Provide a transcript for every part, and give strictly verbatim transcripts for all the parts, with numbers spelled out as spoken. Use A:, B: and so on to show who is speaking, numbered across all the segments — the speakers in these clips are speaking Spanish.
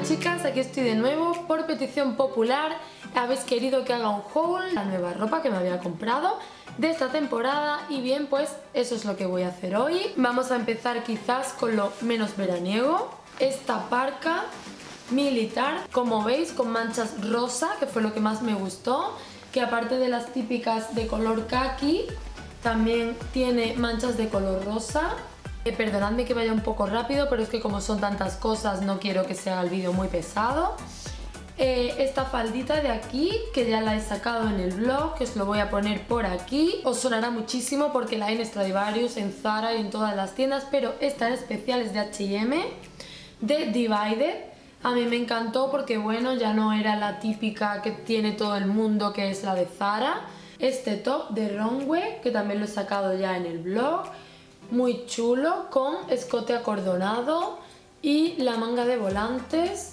A: chicas, aquí estoy de nuevo. Por petición popular habéis querido que haga un haul, la nueva ropa que me había comprado de esta temporada, y bien, pues eso es lo que voy a hacer hoy. Vamos a empezar quizás con lo menos veraniego. Esta parca militar, como veis, con manchas rosa, que fue lo que más me gustó, que aparte de las típicas de color kaki, también tiene manchas de color rosa. Eh, perdonadme que vaya un poco rápido, pero es que como son tantas cosas no quiero que sea el vídeo muy pesado. Eh, esta faldita de aquí, que ya la he sacado en el blog, que os lo voy a poner por aquí. Os sonará muchísimo porque la hay en Stradivarius, en Zara y en todas las tiendas, pero esta en especial es de H y M, de Divided. A mí me encantó porque, bueno, ya no era la típica que tiene todo el mundo, que es la de Zara. Este top de Runway, que también lo he sacado ya en el blog, muy chulo, con escote acordonado y la manga de volantes.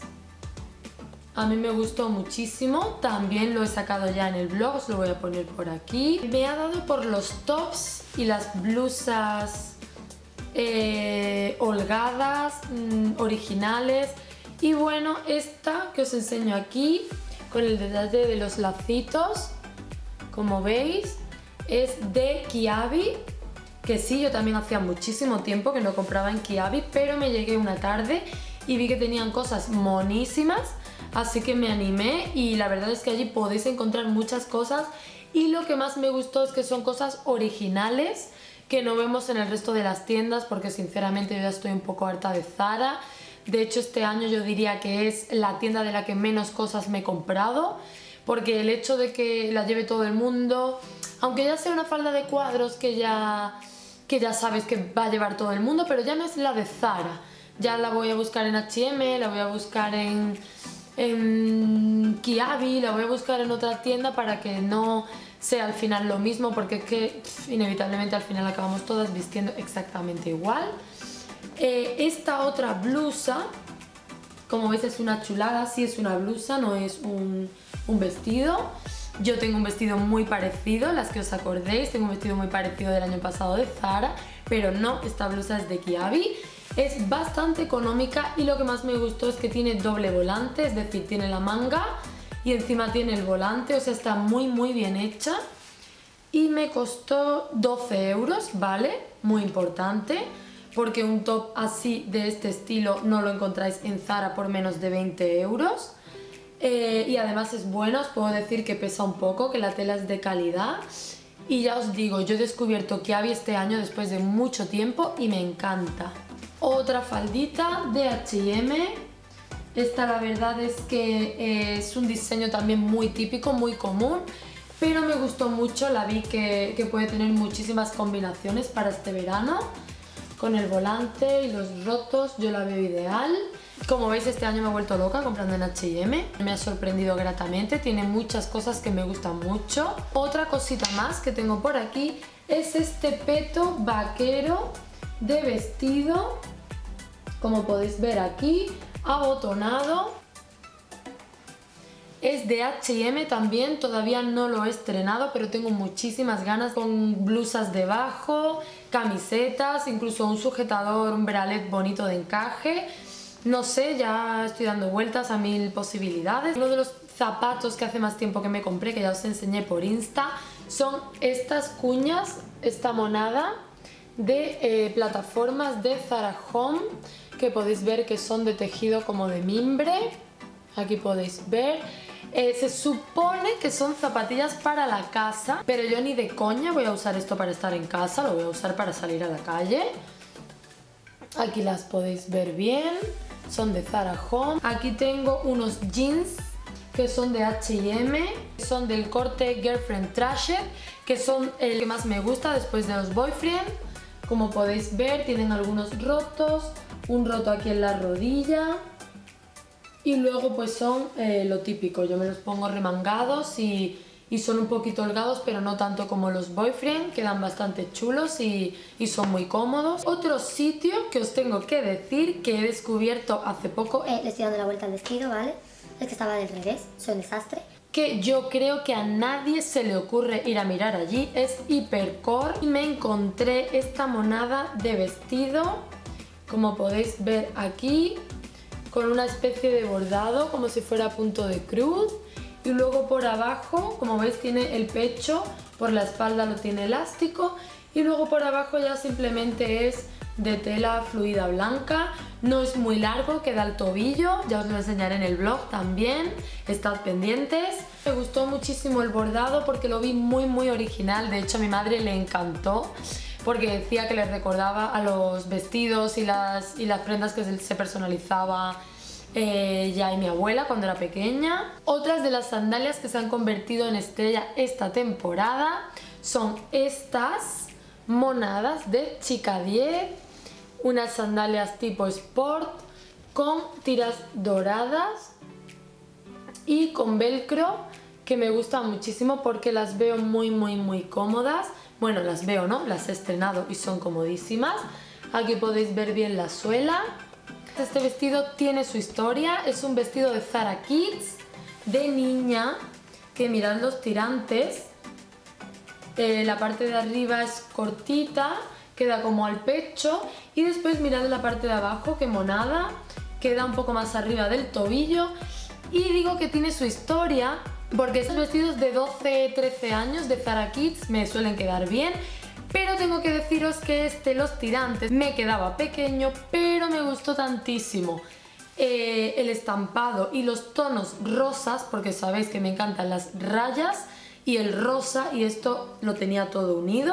A: A mí me gustó muchísimo, también lo he sacado ya en el blog, os lo voy a poner por aquí. Me ha dado por los tops y las blusas eh, holgadas, mmm, originales. Y bueno, esta que os enseño aquí, con el detalle de los lacitos, como veis, es de Kiabi. Que sí, yo también hacía muchísimo tiempo que no compraba en Kiabi, pero me llegué una tarde y vi que tenían cosas monísimas, así que me animé, y la verdad es que allí podéis encontrar muchas cosas, y lo que más me gustó es que son cosas originales que no vemos en el resto de las tiendas, porque sinceramente yo ya estoy un poco harta de Zara. De hecho, este año yo diría que es la tienda de la que menos cosas me he comprado, porque el hecho de que la lleve todo el mundo, aunque ya sea una falda de cuadros que ya, que ya sabes que va a llevar todo el mundo, pero ya no es la de Zara. Ya la voy a buscar en H y M, la voy a buscar en, en Kiabi, la voy a buscar en otra tienda para que no sea al final lo mismo, porque es que pff, inevitablemente al final acabamos todas vistiendo exactamente igual. Eh, esta otra blusa, como veis, es una chulada, sí es una blusa, no es un, un vestido. Yo tengo un vestido muy parecido, las que os acordéis, tengo un vestido muy parecido del año pasado de Zara, pero no, esta blusa es de Kiabi. Es bastante económica y lo que más me gustó es que tiene doble volante, es decir, tiene la manga y encima tiene el volante, o sea, está muy muy bien hecha. Y me costó doce euros, ¿vale? Muy importante, porque un top así de este estilo no lo encontráis en Zara por menos de veinte euros. Eh, y además es bueno, os puedo decir que pesa un poco, que la tela es de calidad. Y ya os digo, yo he descubierto Kiabi este año después de mucho tiempo y me encanta. Otra faldita de H y M. Esta la verdad es que es un diseño también muy típico, muy común, pero me gustó mucho, la vi que, que puede tener muchísimas combinaciones para este verano. Con el volante y los rotos yo la veo ideal. Como veis, este año me he vuelto loca comprando en H y M. Me ha sorprendido gratamente, tiene muchas cosas que me gustan mucho. Otra cosita más que tengo por aquí es este peto vaquero de vestido, como podéis ver aquí, abotonado. Es de H y M también, todavía no lo he estrenado, pero tengo muchísimas ganas, con blusas debajo, camisetas, incluso un sujetador, un bralette bonito de encaje. No sé, ya estoy dando vueltas a mil posibilidades. Uno de los zapatos que hace más tiempo que me compré, que ya os enseñé por Insta, son estas cuñas, esta monada de eh, plataformas de Zara Home, que podéis ver que son de tejido como de mimbre. Aquí podéis ver. Eh, se supone que son zapatillas para la casa, pero yo ni de coña voy a usar esto para estar en casa, lo voy a usar para salir a la calle. Aquí las podéis ver bien, son de Zara Home. Aquí tengo unos jeans que son de H y M, son del corte Girlfriend Trashed, que son el que más me gusta después de los Boyfriend. Como podéis ver, tienen algunos rotos, un roto aquí en la rodilla. Y luego pues son eh, lo típico, yo me los pongo remangados y, y son un poquito holgados, pero no tanto como los Boyfriend, quedan bastante chulos y, y son muy cómodos. Otro sitio que os tengo que decir que he descubierto hace poco,
B: eh, le estoy dando la vuelta al vestido, ¿vale? Es que estaba del revés, soy un desastre.
A: Que yo creo que a nadie se le ocurre ir a mirar allí, es Hipercore. Y me encontré esta monada de vestido, como podéis ver aquí, con una especie de bordado como si fuera punto de cruz, y luego por abajo, como veis, tiene el pecho, por la espalda lo tiene elástico, y luego por abajo ya simplemente es de tela fluida blanca. No es muy largo, queda al tobillo, ya os lo enseñaré en el blog también, estad pendientes. Me gustó muchísimo el bordado porque lo vi muy muy original, de hecho a mi madre le encantó porque decía que le recordaba a los vestidos y las, y las prendas que se personalizaba eh, ya y mi abuela cuando era pequeña. Otras de las sandalias que se han convertido en estrella esta temporada son estas monadas de Chica diez, unas sandalias tipo sport con tiras doradas y con velcro, que me gustan muchísimo porque las veo muy muy muy cómodas. Bueno, las veo, ¿no? Las he estrenado y son comodísimas. Aquí podéis ver bien la suela. Este vestido tiene su historia, es un vestido de Zara Kids de niña, que mirad los tirantes, eh, la parte de arriba es cortita, queda como al pecho, y después mirad la parte de abajo, que monada, queda un poco más arriba del tobillo. Y digo que tiene su historia porque estos vestidos de doce trece años de Zara Kids me suelen quedar bien, pero tengo que deciros que este, los tirantes, me quedaba pequeño, pero me gustó tantísimo eh, el estampado y los tonos rosas, porque sabéis que me encantan las rayas y el rosa, y esto lo tenía todo unido,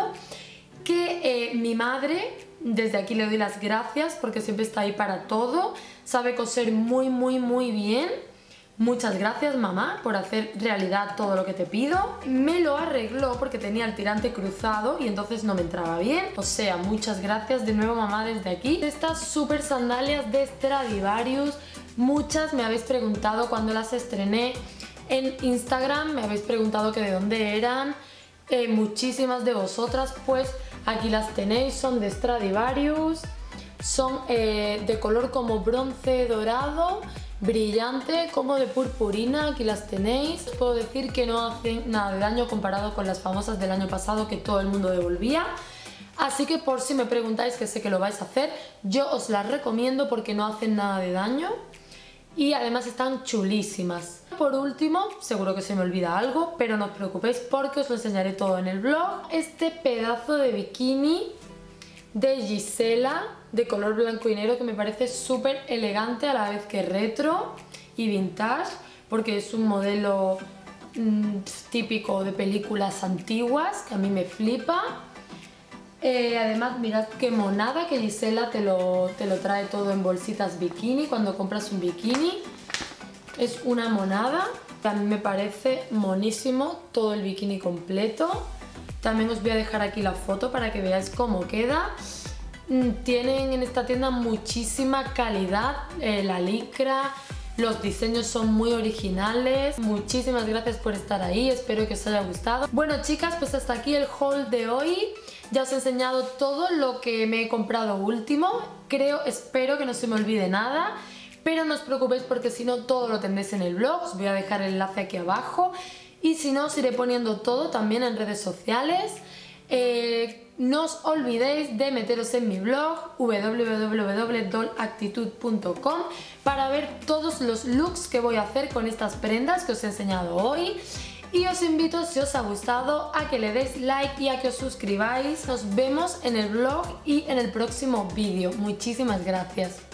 A: que eh, mi madre, desde aquí le doy las gracias porque siempre está ahí para todo, sabe coser muy muy muy bien. Muchas gracias, mamá, por hacer realidad todo lo que te pido. Me lo arregló porque tenía el tirante cruzado y entonces no me entraba bien. O sea, muchas gracias de nuevo, mamá, desde aquí. Estas super sandalias de Stradivarius, muchas me habéis preguntado cuando las estrené en Instagram, me habéis preguntado que de dónde eran. Eh, muchísimas de vosotras, pues aquí las tenéis, son de Stradivarius. Son eh, de color como bronce dorado, brillante, como de purpurina. Aquí las tenéis. Os puedo decir que no hacen nada de daño comparado con las famosas del año pasado que todo el mundo devolvía. Así que por si me preguntáis, que sé que lo vais a hacer, yo os las recomiendo porque no hacen nada de daño y además están chulísimas. Por último, seguro que se me olvida algo, pero no os preocupéis porque os lo enseñaré todo en el blog. Este pedazo de bikini de Gisela, de color blanco y negro, que me parece súper elegante a la vez que retro y vintage, porque es un modelo mmm, típico de películas antiguas, que a mí me flipa. Eh, además, mirad qué monada, que Gisela te lo, te lo trae todo en bolsitas bikini cuando compras un bikini. Es una monada, a mí me parece monísimo todo el bikini completo. También os voy a dejar aquí la foto para que veáis cómo queda. Tienen en esta tienda muchísima calidad, eh, la licra, los diseños son muy originales. Muchísimas gracias por estar ahí, espero que os haya gustado. Bueno, chicas, pues hasta aquí el haul de hoy. Ya os he enseñado todo lo que me he comprado último. Creo, espero que no se me olvide nada, pero no os preocupéis porque si no todo lo tendréis en el blog. Os voy a dejar el enlace aquí abajo. Y si no, os iré poniendo todo también en redes sociales. Eh, no os olvidéis de meteros en mi blog w w w punto doll actitud punto com para ver todos los looks que voy a hacer con estas prendas que os he enseñado hoy. Y os invito, si os ha gustado, a que le deis like y a que os suscribáis. Nos vemos en el blog y en el próximo vídeo. Muchísimas gracias.